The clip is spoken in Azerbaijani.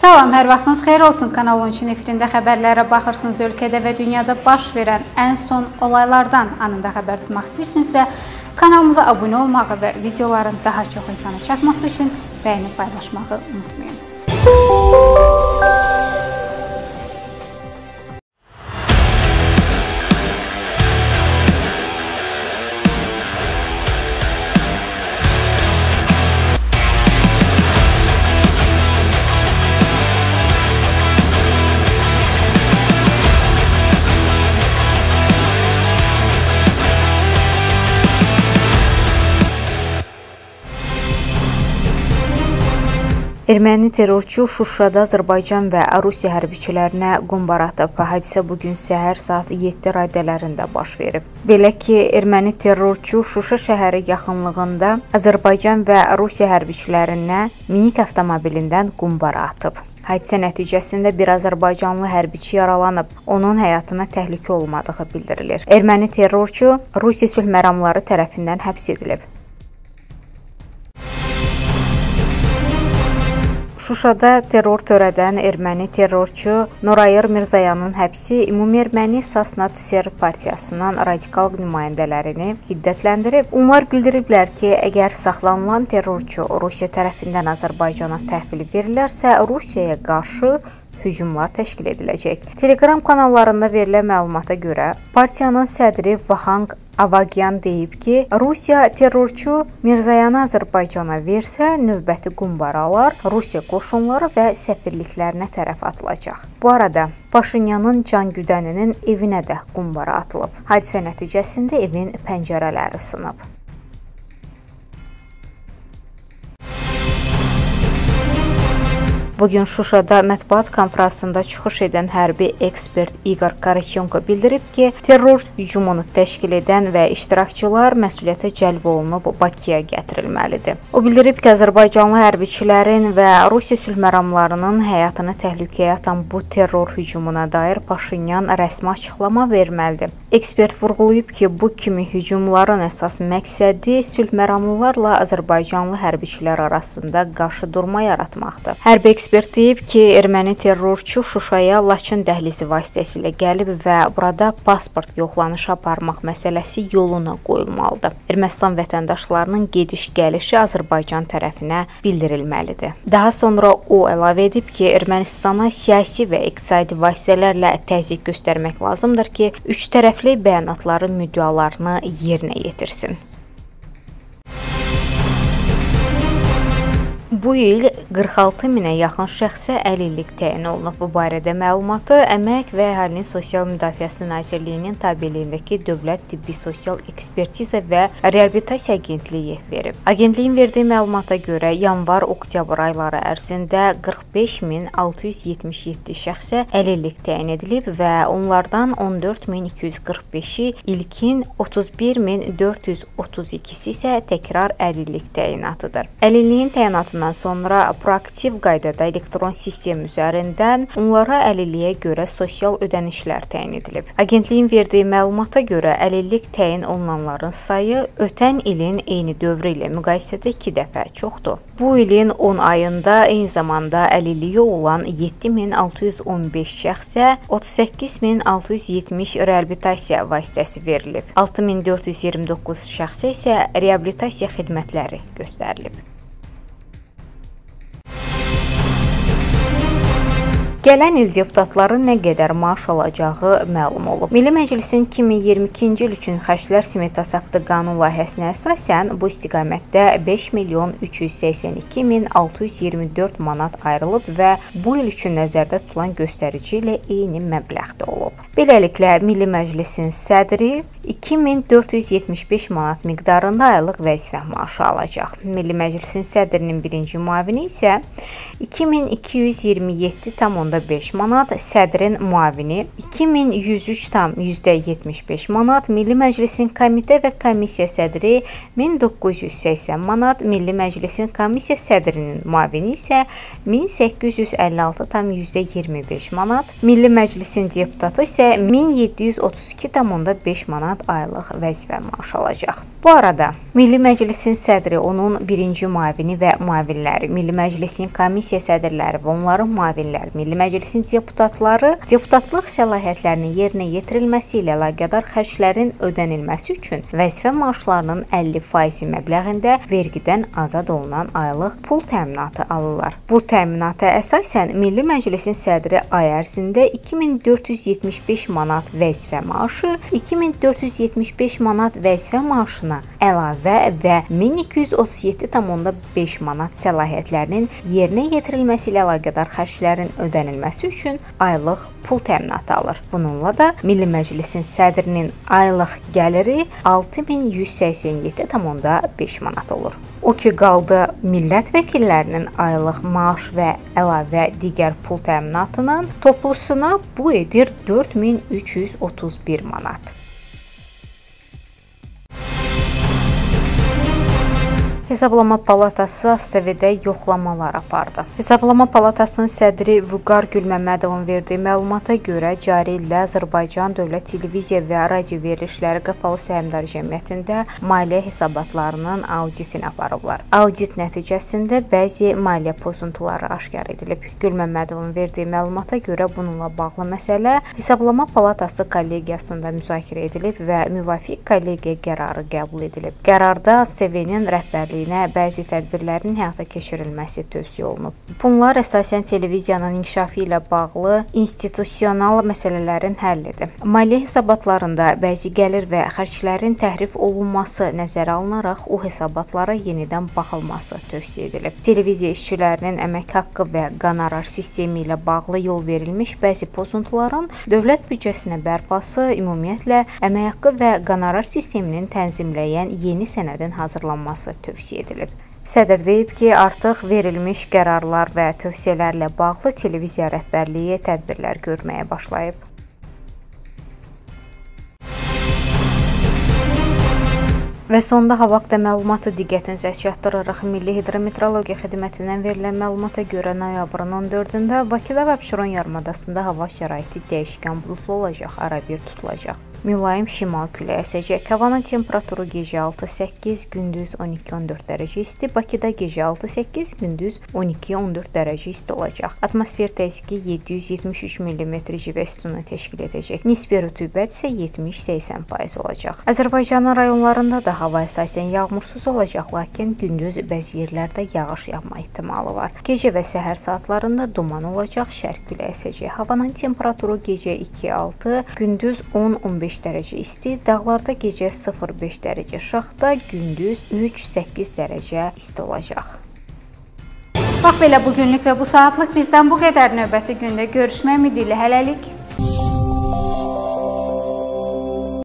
Salam, hər vaxtınız xeyir olsun. Kanal 13-ün efirində xəbərlərə baxırsınız. Ölkədə və dünyada baş verən ən son olaylardan anında xəbər tutmaq istəyirsinizsə, kanalımıza abunə olmağı və videoların daha çox insana çatması üçün bəyənib paylaşmağı unutmayın. Erməni terrorçu Şuşada Azərbaycan və Rusiya hərbiçilərinə qumbar atıb. Hadisə bugün səhər saat 7 radələrində baş verib. Belə ki, erməni terrorçu Şuşa şəhəri yaxınlığında Azərbaycan və Rusiya hərbiçilərinə minik avtomobilindən qumbar atıb. Hadisə nəticəsində bir azərbaycanlı hərbiçi yaralanıb. Onun həyatına təhlükə olmadığı bildirilir. Erməni terrorçu Rusiya sülh məramları tərəfindən həbs edilib. Şuşada terror törədən erməni terrorçu Norayır Mirzayanın həbsi Ümumierməni Sasnat-Ser partiyasının radikal nümayəndələrini hiddətləndirib. Onlar bildiriblər ki, əgər saxlanılan terrorçu Rusiya tərəfindən Azərbaycana təhvil verilərsə, Rusiyaya qarşı hücumlar təşkil ediləcək. Telegram kanallarında verilən məlumata görə, partiyanın sədri Vahang Avagyan deyib ki, Rusiya terrorçu Mirzayanı Azərbaycana versə, növbəti qumbaralar Rusiya qoşunları və səfirliklərinə tərəf atılacaq. Bu arada, Paşinyanın can güdəninin evinə də qumbara atılıb. Hadisə nəticəsində evin pəncərələri sınıb. Bugün Şuşada mətbuat konfransında çıxış edən hərbi ekspert İqor Karachenko bildirib ki, terror hücumunu təşkil edən və iştirakçılar məsuliyyətə cəlb olunub Bakıya gətirilməlidir. O bildirib ki, Azərbaycanlı hərbiçilərin və Rusiya sülh məramlarının həyatını təhlükəyə atan bu terror hücumuna dair Paşinyan rəsmi açıqlama verməlidir. Ekspert vurğulayıb ki, bu kimi hücumların əsas məqsədi sülh məramlılarla Azərbaycanlı hərbiçilər arasında qarşıdurma yaratmaqdır. Hərbi ekspert deyib ki, erməni terrorçu Şuşaya Laçın dəhlizi vasitəsilə gəlib və burada pasport yoxlanışı aparmaq məsələsi yoluna qoyulmalıdır. Ermənistan vətəndaşlarının gediş-gəlişi Azərbaycan tərəfinə bildirilməlidir. Daha sonra o əlavə edib ki, Ermənistana siyasi və iqtisadi vasitələrlə təzyiq göstərmək lazımdır ki, üç tərəfli bəyanatların müddialarını yerinə yetirsin. Bu il 46 minə yaxın şəxsə əlillik təyin olunub. Bu barədə məlumatı Əmək və Əhalinin Sosial Müdafiəsi Nazirliyinin tabeliyindəki Dövlət Tibbi Sosial Ekspertiza və Reabilitasiya Agentliyi verib. Agentliyin verdiyi məlumata görə yanvar-oktyabr ayları ərzində 45.677 şəxsə əlillik təyin edilib və onlardan 14.245-i ilkin, 31.432-si isə təkrar əlillik təyinatıdır. Əlilliyin təyinatından sonra proaktiv qaydada elektron sistem üzərindən onlara əlilliyə görə sosial ödənişlər təyin edilib. Agentliyin verdiyi məlumata görə əlillik təyin olunanların sayı ötən ilin eyni dövrü ilə müqayisədə 2 dəfə çoxdur. Bu ilin 10 ayında eyni zamanda əlilliyi olan 7.615 şəxsə 38.670 reabilitasiya vasitəsi verilib. 6.429 şəxsə isə reabilitasiya xidmətləri göstərilib. Gələn il deputatların nə qədər maaş alacağı məlum olub. Milli Məclisin 2022-ci il üçün xərclər smetası aktı qanun layihəsinə əsasən bu istiqamətdə 5.382.624 manat ayrılıb və bu il üçün nəzərdə tutulan göstərici ilə eyni məbləğdə olub. Beləliklə, Milli Məclisin sədri 2475 manat miqdarında aylıq vəzifə maaşı alacaq. Milli Məclisin sədrinin birinci müavini isə 2227,5 manat, sədrin müavini 2103,75 manat, Milli Məclisin komitə və komissiya sədri 1980 manat, Milli Məclisin komissiya sədrinin müavini isə 1856,25 manat, Milli Məclisin deputatı isə isə 1732,5 manat aylıq vəzifə maaşı alacaq. Bu arada Milli Məclisin sədri, onun birinci müavini və müavinləri, Milli Məclisin komissiya sədrləri və onların müavinləri, Milli Məclisin deputatları deputatlıq səlahiyyətlərinin yerinə yetirilməsi ilə əlaqədar xərclərin ödənilməsi üçün vəzifə maaşlarının 50% məbləğində vergidən azad olunan aylıq pul təminatı alırlar. Bu təminata əsasən Milli Məclisin sədri ay ərzində 2475 manat vəzifə maaşı, 2475 manat vəzifə maaşına əlavə və 1237,5 manat səlahiyyətlərinin yerinə yetirilməsi ilə əlaqədar xərclərin ödənilməsi üçün aylıq pul təminatı alır. Bununla da Milli Məclisin sədrinin aylıq gəliri 6187,5 manat olur. O ki qaldı millət vəkillərinin aylıq maaş və əlavə digər pul təminatının toplusuna bu edir 4331 manat. Hesablama Palatası ASTV-də yoxlamalar apardı. Hesablama Palatasının sədri Vüqar Gülməmmədovun verdiyi məlumata görə cari ildə Azərbaycan Dövlət Televiziya və Radio Verilişləri Qapalı Səhmdar Cəmiyyətində maliyyə hesabatlarının auditini aparıblar. Audit nəticəsində bəzi maliyyə pozuntuları aşkar edilib. Gülməmmədovun verdiyi məlumata görə bununla bağlı məsələ Hesablama Palatası kollegiyasında müzakirə edilib və müvafiq kollegiya qərarı qəbul edilib. Qərarda ASTV-nin rəhbərliyi bəzi tədbirlərin həyata keçirilməsi tövsiyə olunub. Bunlar əsasən televiziyanın inkişafı ilə bağlı institusional məsələlərin həllidir. Maliyyə hesabatlarında bəzi gəlir və xərclərin təhrif olunması nəzərə alınaraq o hesabatlara yenidən baxılması tövsiyə edilib. Televiziya işçilərinin əmək haqqı və qonorar sistemi ilə bağlı yol verilmiş bəzi pozuntuların dövlət büdcəsinə bərpası, ümumiyyətlə əmək haqqı və qonorar sisteminin tənzimləyən yeni sənədin hazırlanması tövsiyə edilib. Sədr deyib ki, artıq verilmiş qərarlar və tövsiyələrlə bağlı televiziya rəhbərliyi tədbirlər görməyə başlayıb. Və sonda hava haqqında məlumatı diqqətinizə çatdırırıq. Milli Hidrometeorologiya Xidmətindən verilən məlumata görə noyabrın 14-də Bakıda və Abşeron yarımadasında hava şəraiti dəyişkən buludlu olacaq, arabir tutulacaq. Mülayim şimal küləyi əsəcək. Havanın temperaturu gecə 6-8, gündüz 12-14 dərəcə isti. Bakıda gecə 6-8, gündüz 12-14 dərəcə isti olacaq. Atmosfer təzyiqi 773 mm civə sütunu təşkil edəcək. Nisbi rütubət isə 70-80% olacaq. Azərbaycanın rayonlarında da hava əsasən yağmursuz olacaq, lakin gündüz bəzi yerlərdə yağış yağma ehtimalı var. Gecə və səhər saatlarında duman olacaq, şərq küləyi əsəcək. Havanın temperaturu gecə 2-6, gündüz 10-15 dərəcə isti, dağlarda gecə 0-5 dərəcə şaxta, gündüz 3-8 dərəcə isti olacaq. Bax belə bugünlük və bu saatlıq bizdən bu qədər. Növbəti gündə görüşmək ümidi ilə hələlik.